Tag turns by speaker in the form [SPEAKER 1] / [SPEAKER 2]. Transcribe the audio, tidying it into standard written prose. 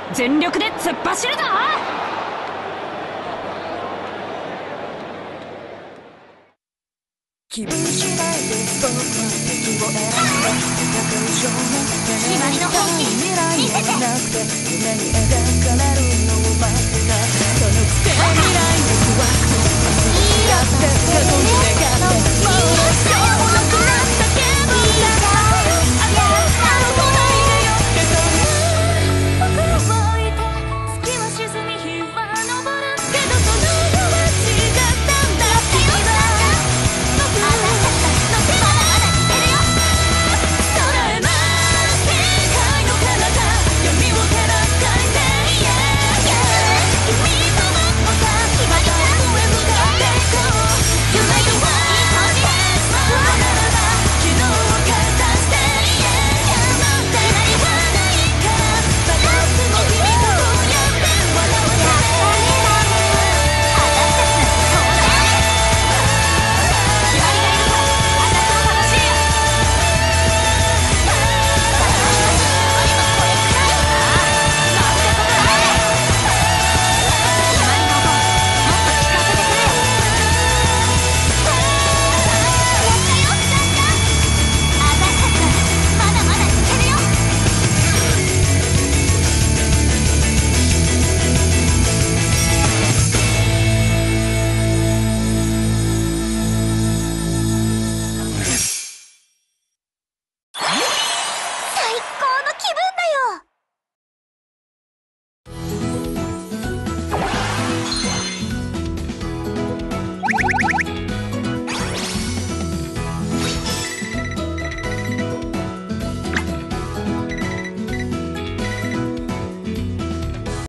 [SPEAKER 1] 全力で突っ走るぞ。
[SPEAKER 2] 気分次第で僕は敵を選んだ高い少年
[SPEAKER 3] 決まりの本気
[SPEAKER 2] 未来もなくて夢に描かれるのを待ってたそのくせ未来の怖くて忘れちゃって過去に願ってもう